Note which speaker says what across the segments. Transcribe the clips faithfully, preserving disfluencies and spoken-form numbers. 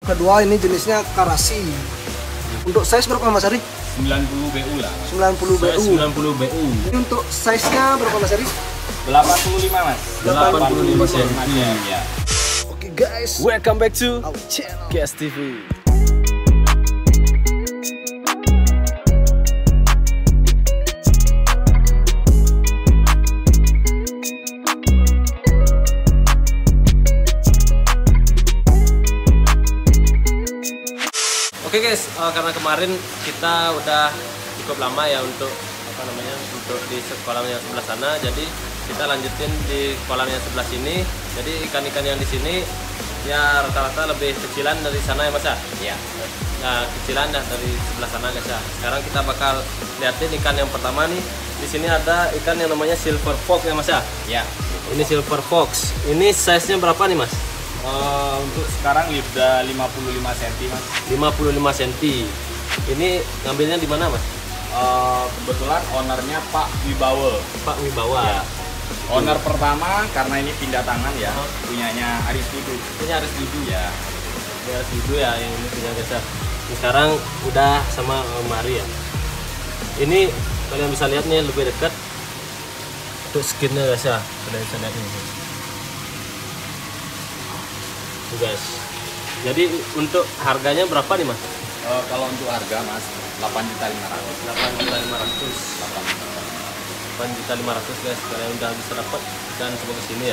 Speaker 1: kedua ini jenisnya karasi. Untuk size berapa Mas Ari?
Speaker 2: sembilan puluh B U lah.
Speaker 1: sembilan puluh B U.
Speaker 2: sembilan puluh B U.
Speaker 1: Ini untuk size-nya berapa Mas Ari?
Speaker 2: delapan puluh lima Mas.
Speaker 1: delapan puluh lima
Speaker 2: sentimeter ya.
Speaker 1: Oke guys,
Speaker 3: Welcome back to
Speaker 1: our channel
Speaker 3: Gas T V.
Speaker 4: Oke guys, uh, karena kemarin kita udah cukup lama ya untuk apa namanya untuk di kolam yang sebelah sana, jadi kita lanjutin di kolam yang sebelah sini. Jadi ikan-ikan yang di sini ya rata-rata lebih kecilan dari sana ya Mas ya.
Speaker 2: Iya.
Speaker 4: Nah kecilan dah dari sebelah sana guys ya. Sekarang kita bakal liatin ikan yang pertama nih. Di sini ada ikan yang namanya silver fox ya Mas ya.
Speaker 2: Iya.
Speaker 4: Ini silver fox. Ini size-nya berapa nih Mas?
Speaker 2: Uh, untuk sekarang udah lima puluh lima sentimeter Mas.
Speaker 4: lima puluh lima sentimeter. Ini ngambilnya di mana Mas?
Speaker 2: Uh, kebetulan ownernya Pak Wibawa.
Speaker 4: Pak Wibawa.
Speaker 2: Ya. Owner pertama karena ini pindah tangan ya,
Speaker 4: Oh.
Speaker 2: punyanya Aris Dudu.
Speaker 4: Ini harus Dudu
Speaker 2: Ya.
Speaker 4: Ini harus Dudu ya yang ini punya guys ya. Ini sekarang udah sama Om Mari ya. Ini kalian bisa lihat nih lebih dekat untuk skinnya guys ya. Kalian bisa lihat ini. Tuh guys. Jadi untuk harganya berapa nih Mas?
Speaker 2: Uh, kalau untuk harga Mas, delapan juta lima ratus.
Speaker 4: delapan juta lima ratus. delapan juta lima ratus guys, kalian udah bisa dapat ikan sebagus ini ya.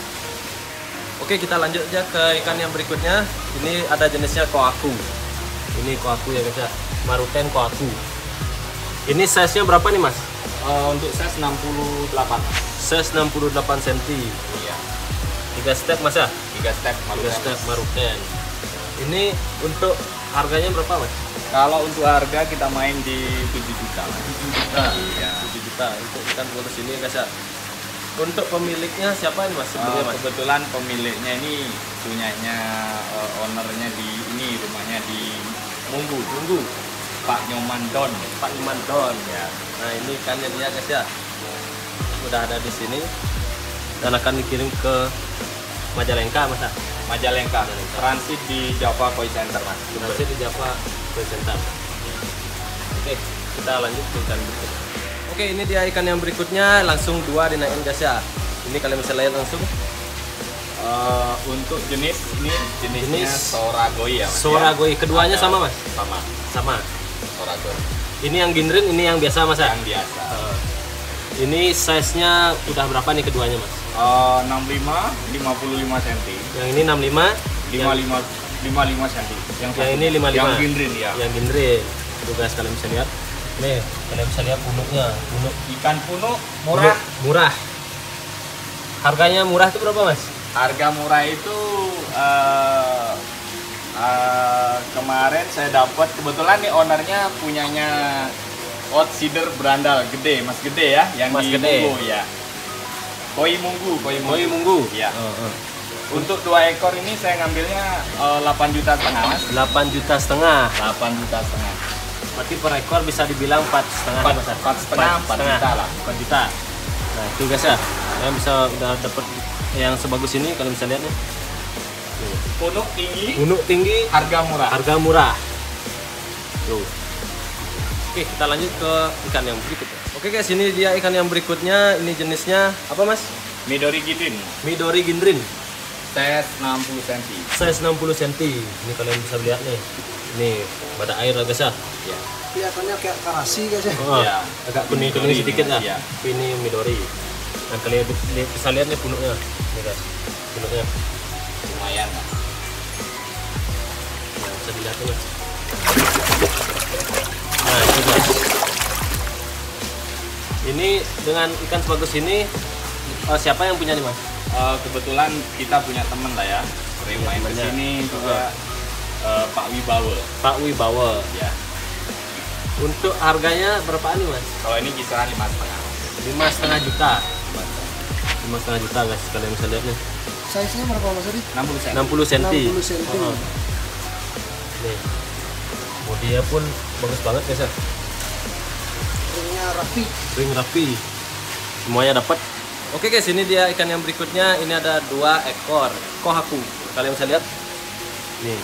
Speaker 4: Oke, kita lanjut aja ke ikan yang berikutnya. Ini ada jenisnya koaku. Ini koaku ya guys ya, maruten koaku. Ini size nya berapa nih Mas?
Speaker 2: Uh, untuk size enam puluh delapan.
Speaker 4: Size enam puluh delapan sentimeter.
Speaker 2: Iya.
Speaker 4: tiga step Mas ya?
Speaker 2: tiga step
Speaker 4: tiga
Speaker 2: maruten.
Speaker 4: step maruten. Ini untuk harganya berapa Mas?
Speaker 2: Kalau untuk harga kita main di tujuh juta.
Speaker 4: tujuh juta.
Speaker 2: Iya.
Speaker 4: tujuh juta untuk ikan sebagus ini guys ya. Untuk pemiliknya siapa nih Mas? Sebenarnya
Speaker 2: Uh,
Speaker 4: Mas?
Speaker 2: kebetulan pemiliknya ini punyanya uh, ownernya di ini rumahnya di Munggu,
Speaker 4: Tunggu.
Speaker 2: Pak Nyoman Don.
Speaker 4: Pak Iman Don.
Speaker 2: Ya.
Speaker 4: Nah ini ikannya dia guys ya, udah ada di sini dan akan dikirim ke Majalengka Mas.
Speaker 2: Majalengka. Transit di Java Koi Center Mas.
Speaker 4: Masih di Java Koi Center. Oke, kita lanjut ke ikan berikutnya. Oke, ini dia ikan yang berikutnya, langsung dua dinaikin guys ya. Ini kalian bisa lihat langsung.
Speaker 2: Uh, untuk jenis ini jenisnya
Speaker 4: Jenis
Speaker 2: Soragoi ya Mas.
Speaker 4: Soragoi.
Speaker 2: Ya.
Speaker 4: Keduanya
Speaker 2: Ada-
Speaker 4: sama Mas?
Speaker 2: Sama.
Speaker 4: Sama.
Speaker 2: Soragoi.
Speaker 4: Ini yang ginrin, ini yang biasa Mas ya.
Speaker 2: Yang biasa.
Speaker 4: Uh, ini size-nya udah berapa nih keduanya Mas?
Speaker 2: Uh, enam puluh lima, lima puluh lima sentimeter.
Speaker 4: Yang ini enam puluh lima,
Speaker 2: lima puluh lima, lima puluh lima sentimeter. Yang,
Speaker 4: yang
Speaker 2: satu.
Speaker 4: ini lima puluh lima.
Speaker 2: Yang ginrin ya.
Speaker 4: Yang ginrin. Tuh guys, kalian bisa lihat. Nih, kalian bisa lihat punuknya. Punuk
Speaker 2: Ikan punuk murah.
Speaker 4: punuk murah. Harganya murah itu berapa Mas?
Speaker 2: Harga murah itu uh, uh, kemarin saya dapat, kebetulan nih ownernya punyanya outsider berandal gede, Mas Gede ya, yang
Speaker 4: Mas
Speaker 2: di
Speaker 4: Gede.
Speaker 2: Munggu ya. Koi Munggu, Koi Munggu.
Speaker 4: Koi Munggu.
Speaker 2: Ya.
Speaker 4: Oh, oh.
Speaker 2: Untuk dua ekor ini saya ngambilnya uh, delapan juta setengah Mas.
Speaker 4: delapan juta setengah.
Speaker 2: delapan juta setengah.
Speaker 4: Berarti per ekor bisa dibilang empat setengah.
Speaker 2: Empat-
Speaker 4: Mas?
Speaker 2: empat setengah, empat juta lah.
Speaker 4: empat juta. Nah itu guys ya, kalian bisa udah dapet yang sebagus ini, kalian bisa lihat nih.
Speaker 2: Punuk tinggi,
Speaker 4: Punuk tinggi,
Speaker 2: harga murah.
Speaker 4: harga murah. Tuh. Oke, kita lanjut ke ikan yang berikutnya. Oke guys, ini dia ikan yang berikutnya. Ini jenisnya apa Mas?
Speaker 2: Midori Gidin,
Speaker 4: Midori ginrin.
Speaker 2: size enam puluh sentimeter.
Speaker 4: Size enam puluh sentimeter. Ini kalian bisa lihat nih. Ini pada air lah guys ya.
Speaker 2: Ya.
Speaker 1: kelihatannya kayak karasi guys ya.
Speaker 4: Oh,
Speaker 2: Iya.
Speaker 4: agak kuning-kuning
Speaker 2: Midori
Speaker 4: sedikit lah.
Speaker 2: iya.
Speaker 4: Tapi ini Midori. Nah, kalian li- bisa lihat nih punuknya. Nih guys. Punuknya.
Speaker 2: Lumayan Mas.
Speaker 4: Nah, bisa dilihat nih. Nah, itu guys. Ini dengan ikan sebagus ini eh, siapa yang punya nih Mas?
Speaker 2: Uh, kebetulan kita punya temen lah ya, sering main
Speaker 4: temennya.
Speaker 2: kesini juga uh, Pak Wibawa.
Speaker 4: Pak Wibawa.
Speaker 2: Ya.
Speaker 4: Untuk harganya berapaan nih Mas?
Speaker 2: Kalau ini kisaran lima setengah.
Speaker 4: Lima setengah juta. Lima setengah juta guys. Kalian bisa lihat nih.
Speaker 1: Size-nya berapa Mas Adi?
Speaker 2: enam puluh
Speaker 4: enam puluh sentimeter.
Speaker 1: enam puluh sentimeter.
Speaker 4: Oh. Nih. Bodinya pun bagus banget guys ya.
Speaker 1: Ringnya rapi.
Speaker 4: Ring rapi. Semuanya dapat. Oke guys, ini dia ikan yang berikutnya. Ini ada dua ekor kohaku. Kalian bisa lihat. Nih,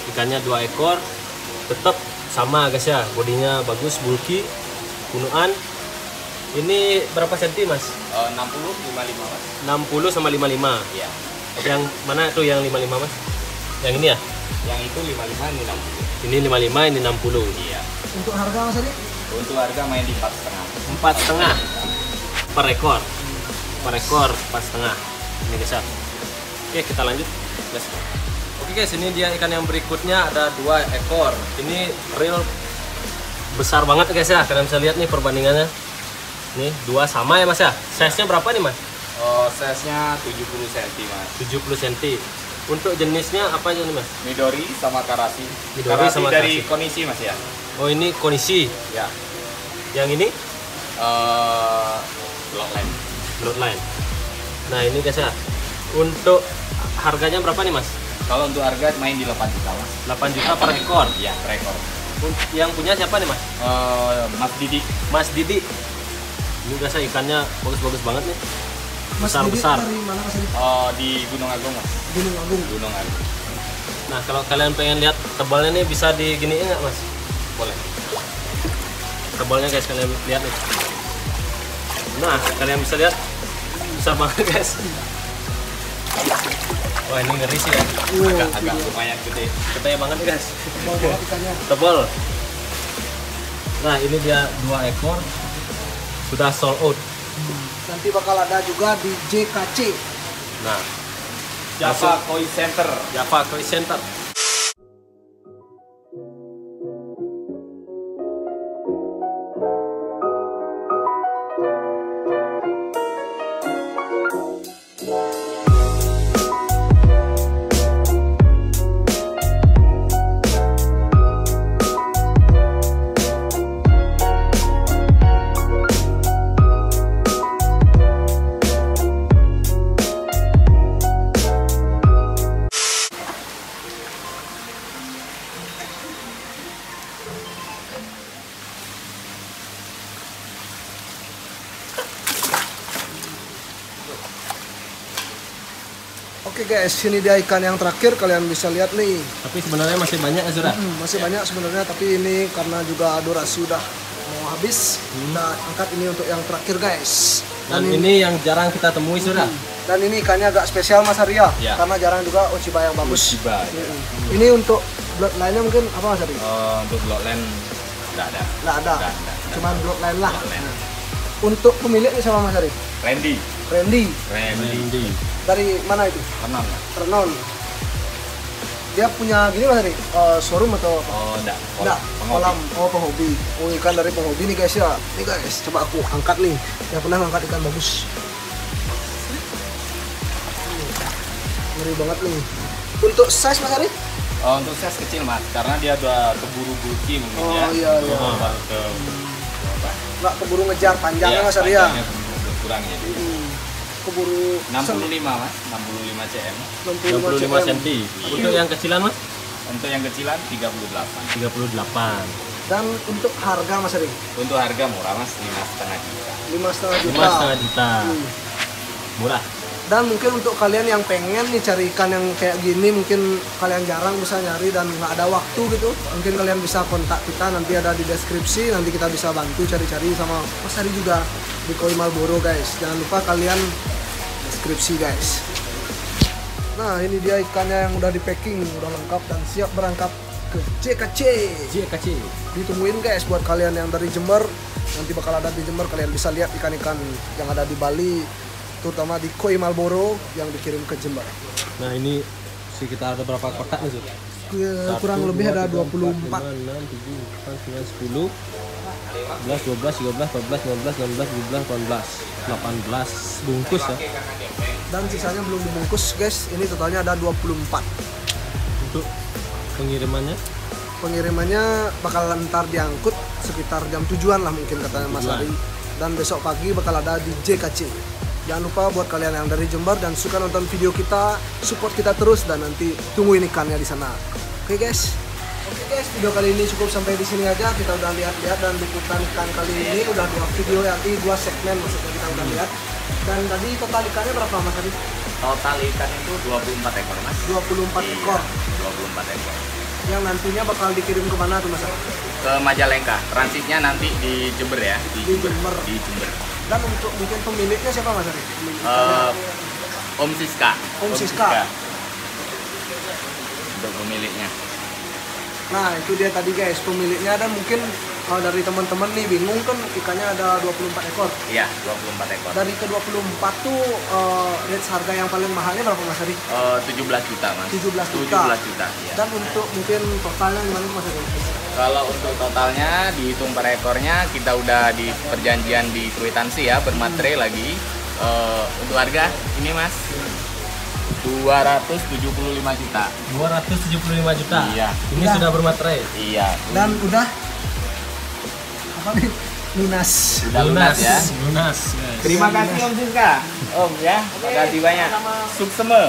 Speaker 4: ikannya dua ekor, tetap sama guys ya, bodinya bagus, bulky, kunuan. Ini berapa senti mas?
Speaker 2: Uh, enam puluh, lima puluh lima mas.
Speaker 4: enam puluh sama lima puluh lima.
Speaker 2: Iya.
Speaker 4: Yang mana tuh yang lima puluh lima mas? Yang ini ya?
Speaker 2: Yang itu lima puluh lima, ini enam puluh.
Speaker 4: Ini lima puluh lima, ini enam puluh.
Speaker 2: Iya.
Speaker 1: Untuk harga Mas Adi?
Speaker 2: Untuk harga main di empat setengah.
Speaker 4: Empat setengah per ekor. Per ekor empat setengah. Ini guys ya. Oke, kita lanjut. Let's go. Oke guys, ini dia ikan yang berikutnya, ada dua ekor. Ini real besar banget guys ya. Kalian bisa lihat nih perbandingannya. Nih dua sama ya mas ya. Size-nya berapa nih mas?
Speaker 2: Oh, size-nya tujuh puluh senti mas.
Speaker 4: tujuh puluh senti. Untuk jenisnya apa aja nih mas?
Speaker 2: Midori sama karasi.
Speaker 4: Midori
Speaker 2: karasi
Speaker 4: sama
Speaker 2: dari
Speaker 4: karasi.
Speaker 2: kondisi mas ya.
Speaker 4: Oh ini kondisi.
Speaker 2: Ya.
Speaker 4: Yang ini
Speaker 2: Uh, Bloodline.
Speaker 4: Bloodline. Nah ini guys ya. Untuk harganya berapa nih mas?
Speaker 2: Kalau untuk harga main di delapan juta mas.
Speaker 4: delapan juta per ekor.
Speaker 2: Iya, per ekor.
Speaker 4: Yang punya siapa nih mas?
Speaker 2: Uh, Mas Didi.
Speaker 4: Mas Didi. Ini guys ya, ikannya bagus-bagus banget nih.
Speaker 1: Mas
Speaker 4: Besar-besar.
Speaker 1: Didi dari mana Mas Adi?
Speaker 2: Uh, di Gunung Agung mas.
Speaker 1: Gunung Agung.
Speaker 2: Gunung Agung.
Speaker 4: Nah kalau kalian pengen lihat tebalnya nih bisa diginiin nggak mas?
Speaker 2: Boleh.
Speaker 4: Tebalnya guys, kalian lihat nih. Nah kalian bisa lihat besar banget guys. Wah ini ngeri sih ya.
Speaker 1: Wow,
Speaker 2: Agak, agak
Speaker 1: video.
Speaker 2: lumayan gede.
Speaker 4: Gede banget nih guys.
Speaker 1: Tebal banget ikannya.
Speaker 4: Tebal. Nah ini dia dua ekor sudah sold out.
Speaker 1: Nanti bakal ada juga di J K C.
Speaker 4: Nah
Speaker 2: Java Koi Center.
Speaker 4: Java Koi Center.
Speaker 1: Oke guys, ini dia ikan yang terakhir, kalian bisa lihat nih.
Speaker 4: Tapi sebenarnya masih banyak ya sudah.
Speaker 1: Hmm, masih banyak sebenarnya, tapi ini karena juga durasi udah mau habis, kita angkat ini untuk yang terakhir guys.
Speaker 4: Dan ini yang jarang kita temui sudah.
Speaker 1: Dan ini ikannya agak spesial Mas Arya,
Speaker 2: Ya.
Speaker 1: karena jarang juga Oshiba yang bagus.
Speaker 2: Oshiba, ya.
Speaker 1: Hmm. Ini untuk bloodline-nya mungkin apa Mas Arya?
Speaker 2: Uh, untuk Bloodline nggak ada.
Speaker 1: Nggak ada,
Speaker 2: Nggak ada.
Speaker 1: cuman bloodline lah.
Speaker 2: Bloodline.
Speaker 1: Nah. Untuk pemiliknya siapa Mas Arya?
Speaker 2: Randy.
Speaker 1: Randy.
Speaker 2: Randy.
Speaker 1: Dari mana itu?
Speaker 2: Tenang.
Speaker 1: Renon. Dia punya gini Mas Arya, eh, showroom atau apa?
Speaker 2: Oh, enggak.
Speaker 1: Enggak,
Speaker 2: Penghobi.
Speaker 1: kolam. Oh, penghobi. Oh, ikan dari penghobi nih guys ya. Nih guys, coba aku angkat nih. Yang pernah angkat ikan bagus. Ngeri banget nih. Untuk size Mas Ari?
Speaker 2: Oh, untuk size kecil mas, karena dia udah keburu bulky mungkin
Speaker 1: Oh,
Speaker 2: ya.
Speaker 1: iya, iya.
Speaker 2: Oh, baru ke apa?
Speaker 1: Nggak keburu ngejar panjangnya
Speaker 2: Iya,
Speaker 1: Mas Ari ya.
Speaker 2: panjangnya keburu berkurang ya.
Speaker 1: Hmm, Keburu
Speaker 2: enam puluh lima mas, enam puluh lima cm.
Speaker 1: enam
Speaker 4: enam puluh lima
Speaker 1: cm.
Speaker 4: senti. Untuk yang kecilan mas?
Speaker 2: Untuk yang kecilan tiga puluh delapan.
Speaker 4: tiga puluh delapan.
Speaker 1: Dan untuk harga Mas Ari?
Speaker 2: Untuk harga murah mas, lima setengah juta.
Speaker 1: lima setengah juta.
Speaker 4: lima setengah juta.
Speaker 1: Hmm.
Speaker 4: Murah.
Speaker 1: Dan mungkin untuk kalian yang pengen nih cari ikan yang kayak gini, mungkin kalian jarang bisa nyari dan nggak ada waktu gitu, mungkin kalian bisa kontak kita, nanti ada di deskripsi, nanti kita bisa bantu cari-cari sama Mas Ari juga di Koi Marlboro guys. Jangan lupa kalian deskripsi guys. Nah ini dia ikannya yang udah di packing, udah lengkap dan siap berangkat ke J K C.
Speaker 4: J K C.
Speaker 1: Ditungguin guys buat kalian yang dari Jember, nanti bakal ada di Jember, kalian bisa lihat ikan-ikan yang ada di Bali, terutama di Koi Marlboro yang dikirim ke Jember.
Speaker 4: Nah ini sekitar ada berapa kotak nih Sur?
Speaker 1: Ya, kurang lebih ada dua puluh empat.
Speaker 4: enam, tujuh, delapan, sembilan, sepuluh, sebelas, dua belas, tiga belas, empat belas, lima belas, enam belas, tujuh belas, delapan belas, delapan belas bungkus ya.
Speaker 1: Dan sisanya belum dibungkus guys. Ini totalnya ada dua puluh empat.
Speaker 4: Untuk pengirimannya
Speaker 1: Pengirimannya bakal ntar diangkut sekitar jam tujuan lah mungkin katanya Mas
Speaker 4: Tujuan.
Speaker 1: Ari. Dan besok pagi bakal ada di J K C. Jangan lupa buat kalian yang dari Jember dan suka nonton video kita, support kita terus dan nanti tungguin ikannya di sana. Oke guys. Oke guys, video kali ini cukup sampai di sini aja. Kita udah lihat-lihat dan liputan ikan kali ini udah dua video, nanti dua segmen maksudnya kita udah lihat. Dan tadi total ikannya berapa Mas Ari?
Speaker 2: Total ikan itu dua puluh empat ekor mas.
Speaker 1: dua puluh empat ekor.
Speaker 2: dua puluh empat ekor.
Speaker 1: yang nantinya bakal dikirim kemana tuh Mas Ari?
Speaker 2: Ke Majalengka. Transitnya nanti di Jember ya, di,
Speaker 1: Di
Speaker 2: Jember.
Speaker 1: Jember.
Speaker 2: Di Jember.
Speaker 1: Dan untuk mungkin pemiliknya siapa Mas Ari? Pemilik
Speaker 2: Eh,
Speaker 1: ikannya.
Speaker 2: Om Siska.
Speaker 1: Om Siska.
Speaker 2: Untuk pemiliknya.
Speaker 1: Nah itu dia tadi guys pemiliknya, dan mungkin kalau dari teman-teman nih bingung kan ikannya ada dua puluh empat ekor.
Speaker 2: Iya, dua puluh empat ekor.
Speaker 1: Dari ke dua puluh empat tuh uh, range harga yang paling mahalnya berapa Mas Ari?
Speaker 2: Eh, tujuh belas juta Mas.
Speaker 1: tujuh belas juta.
Speaker 2: tujuh belas juta. Iya.
Speaker 1: Dan untuk mungkin totalnya gimana Mas Ari?
Speaker 2: Kalau untuk totalnya dihitung per ekornya kita udah di perjanjian di kwitansi ya, bermaterai lagi. Eh, untuk harga ini Mas dua ratus tujuh puluh lima juta.
Speaker 4: dua ratus tujuh puluh lima juta.
Speaker 2: Iya.
Speaker 4: Ini
Speaker 1: Udah.
Speaker 4: sudah bermaterai.
Speaker 2: Iya.
Speaker 1: Dan udah apa nih? Lunas.
Speaker 2: Udah lunas ya.
Speaker 4: Lunas. Guys.
Speaker 2: Terima kasih Om Siska. Om ya, terima kasih banyak. Sukseme.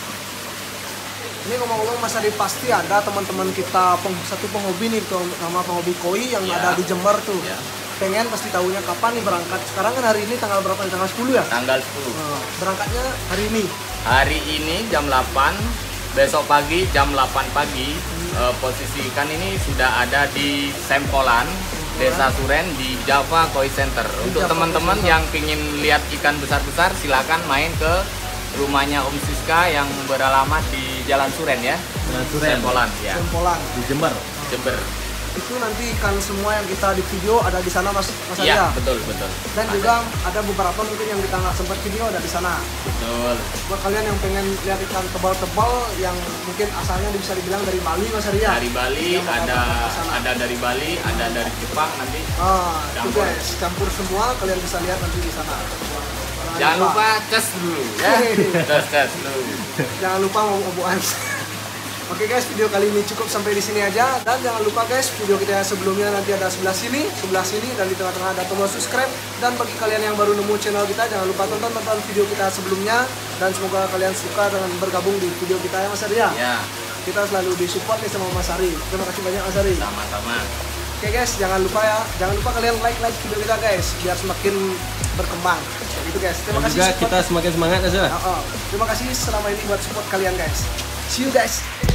Speaker 1: Ini ngomong-ngomong Mas Ari, pasti ada teman-teman kita peng, satu penghobi nih tuh, nama penghobi koi yang
Speaker 2: Ya.
Speaker 1: ada di Jember tuh.
Speaker 2: Ya.
Speaker 1: Pengen pasti tahunya kapan nih berangkat. Sekarang kan hari ini tanggal berapa? Tanggal sepuluh ya?
Speaker 2: Tanggal sepuluh.
Speaker 1: Nah, berangkatnya hari ini.
Speaker 2: Hari ini jam delapan, besok pagi jam delapan pagi. Eh, posisi ikan ini sudah ada di Sempolan, Desa Suren di Java Koi Center. Untuk
Speaker 1: Java
Speaker 2: teman-teman
Speaker 1: Koi Center.
Speaker 2: yang ingin lihat ikan besar-besar, silakan main ke rumahnya Om Siska yang beralamat di Jalan Suren ya.
Speaker 4: Jalan Suren.
Speaker 2: Sempolan ya.
Speaker 1: Sempolan.
Speaker 4: Di Jember.
Speaker 2: Jember.
Speaker 1: Itu nanti ikan semua yang kita di video ada di sana Mas Mas
Speaker 2: Iya,
Speaker 1: Arya.
Speaker 2: betul, betul.
Speaker 1: Dan
Speaker 2: Ada.
Speaker 1: juga ada beberapa mungkin yang kita nggak sempat video ada di sana.
Speaker 2: Betul.
Speaker 1: Buat kalian yang pengen lihat ikan tebal-tebal yang mungkin asalnya bisa dibilang dari Bali Mas Arya.
Speaker 2: Dari Bali
Speaker 1: Yang bakal
Speaker 2: ada
Speaker 1: datang ke sana.
Speaker 2: ada dari Bali, ada dari Jepang nanti.
Speaker 1: Ah, itu
Speaker 2: Campur.
Speaker 1: guys, campur semua kalian bisa lihat nanti di sana.
Speaker 2: Jangan lupa cas dulu ya. Cas cas dulu.
Speaker 1: Jangan lupa mau oboan. Oke guys, video kali ini cukup sampai di sini aja, dan jangan lupa guys, video kita yang sebelumnya nanti ada sebelah sini, sebelah sini, dan di tengah-tengah ada tombol subscribe. Dan bagi kalian yang baru nemu channel kita, jangan lupa tonton tonton video kita sebelumnya, dan semoga kalian suka dengan bergabung di video kita ya Mas Arya.
Speaker 2: Ya,
Speaker 1: Kita selalu disupport nih sama Mas Ari. Terima kasih banyak Mas Ari.
Speaker 2: sama-sama.
Speaker 1: Oke guys, jangan lupa ya, jangan lupa kalian like like video kita guys, biar semakin berkembang. Gitu guys. Terima
Speaker 4: Dan
Speaker 1: kasih.
Speaker 4: juga
Speaker 1: support-
Speaker 4: kita semakin semangat aja.
Speaker 1: Oh, oh. Terima kasih selama ini buat support kalian guys. See you guys.